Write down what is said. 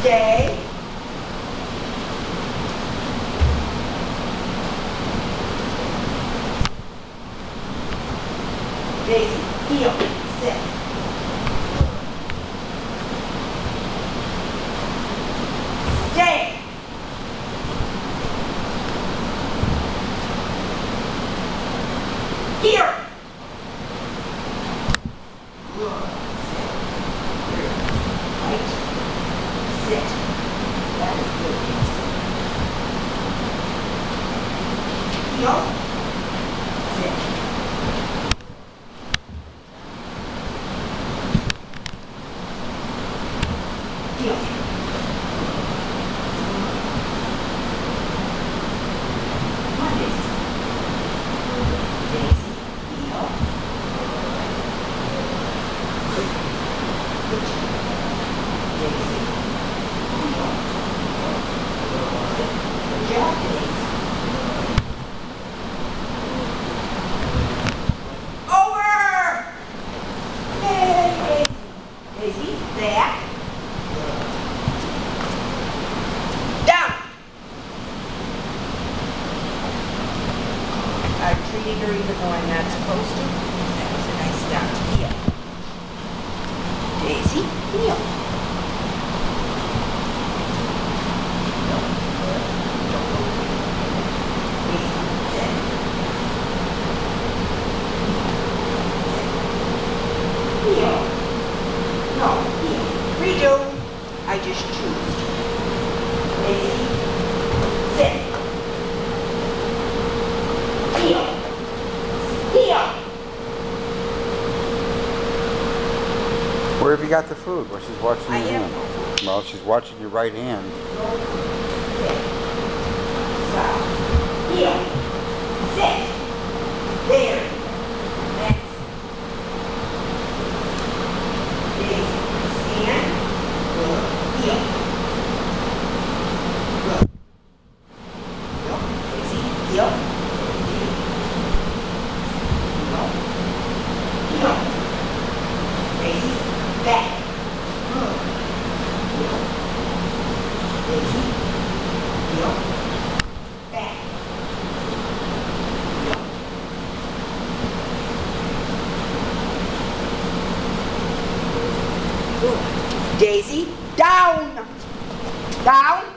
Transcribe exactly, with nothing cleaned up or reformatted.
Stay. Daizee, heel, sit. Stay. Here. Good. Sit. Right. Sit. That is good. Heel. Sit. Heel. Come on, Daizee. Daizee, heel. Good. Good job. Daizee, heel. Good job, Daizee. Over! Yay, Daizee. Daizee, back. Down. I treated her even though I'm not supposed to. That was a nice stop. Heel. Daizee, heel. Daizee, sit. Heel. No, heel. Redo. I just choose. Daizee, sit. Heel. Heel. Where have you got the food? Well, she's watching I your have hand. no food. Well, she's watching your right hand. Sit. Stop. Heel. Sit. There. That's. Daizee, stand. Good. Heel. Good. Heel. Daizee, heel. Heel. Heel. Daizee, back. Good. Heel. Daizee, heel. Back. Heel. Good. Daizee, down. Down.